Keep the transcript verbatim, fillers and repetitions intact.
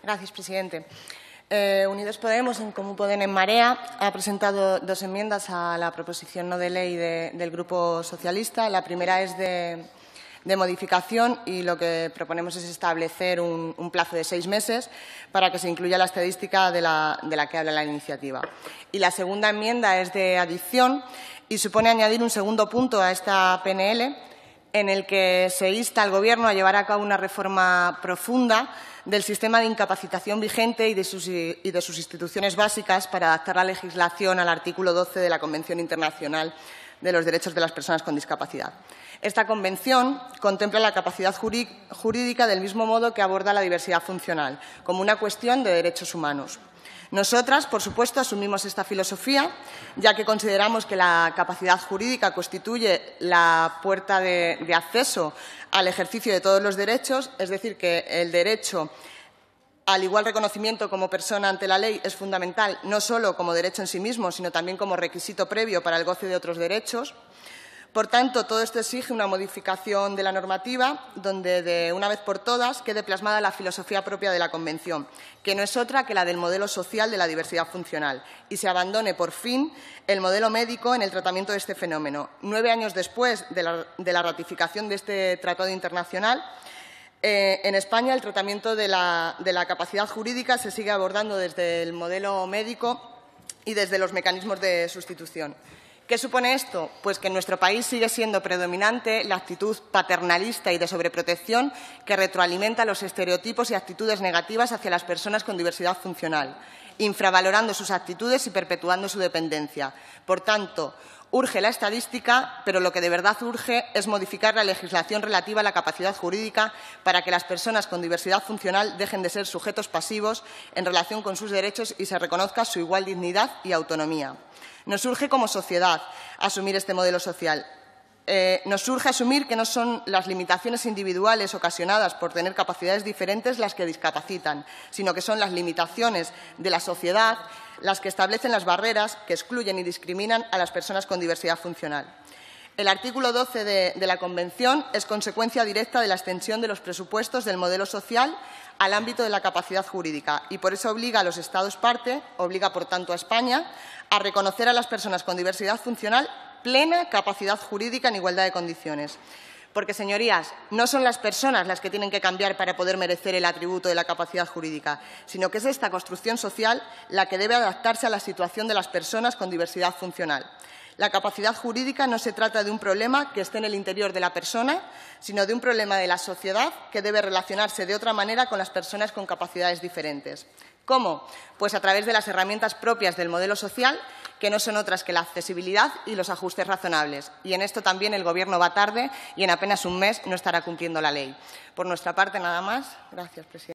Gracias, presidente. Eh, Unidos Podemos, en Comú Podem, en Marea, ha presentado dos enmiendas a la proposición no de ley de, del Grupo Socialista. La primera es de, de modificación y lo que proponemos es establecer un, un plazo de seis meses para que se incluya la estadística de la, de la que habla la iniciativa. Y la segunda enmienda es de adición y supone añadir un segundo punto a esta P N L en el que se insta al Gobierno a llevar a cabo una reforma profunda del sistema de incapacitación vigente y de, sus, y de sus instituciones básicas para adaptar la legislación al artículo doce de la Convención Internacional de los Derechos de las Personas con Discapacidad. Esta convención contempla la capacidad jurídica del mismo modo que aborda la diversidad funcional, como una cuestión de derechos humanos. Nosotras, por supuesto, asumimos esta filosofía, ya que consideramos que la capacidad jurídica constituye la puerta de, de acceso al ejercicio de todos los derechos, es decir, que el derecho al igual reconocimiento como persona ante la ley es fundamental, no solo como derecho en sí mismo, sino también como requisito previo para el goce de otros derechos. Por tanto, todo esto exige una modificación de la normativa donde, de una vez por todas, quede plasmada la filosofía propia de la Convención, que no es otra que la del modelo social de la diversidad funcional, y se abandone, por fin, el modelo médico en el tratamiento de este fenómeno. Nueve años después de la, de la ratificación de este tratado internacional, eh, en España el tratamiento de la, de la capacidad jurídica se sigue abordando desde el modelo médico y desde los mecanismos de sustitución. ¿Qué supone esto? Pues que en nuestro país sigue siendo predominante la actitud paternalista y de sobreprotección que retroalimenta los estereotipos y actitudes negativas hacia las personas con diversidad funcional, infravalorando sus actitudes y perpetuando su dependencia. Por tanto, urge la estadística, pero lo que de verdad urge es modificar la legislación relativa a la capacidad jurídica para que las personas con diversidad funcional dejen de ser sujetos pasivos en relación con sus derechos y se reconozca su igual dignidad y autonomía. Nos urge como sociedad asumir este modelo social. Eh, nos urge asumir que no son las limitaciones individuales ocasionadas por tener capacidades diferentes las que discapacitan, sino que son las limitaciones de la sociedad las que establecen las barreras que excluyen y discriminan a las personas con diversidad funcional. El artículo doce de, de la Convención es consecuencia directa de la extensión de los presupuestos del modelo social al ámbito de la capacidad jurídica y por eso obliga a los Estados parte, obliga por tanto a España, a reconocer a las personas con diversidad funcional plena capacidad jurídica en igualdad de condiciones. Porque, señorías, no son las personas las que tienen que cambiar para poder merecer el atributo de la capacidad jurídica, sino que es esta construcción social la que debe adaptarse a la situación de las personas con diversidad funcional. La capacidad jurídica no se trata de un problema que esté en el interior de la persona, sino de un problema de la sociedad que debe relacionarse de otra manera con las personas con capacidades diferentes. ¿Cómo? Pues a través de las herramientas propias del modelo social, que no son otras que la accesibilidad y los ajustes razonables. Y en esto también el Gobierno va tarde y en apenas un mes no estará cumpliendo la ley. Por nuestra parte, nada más. Gracias, presidente.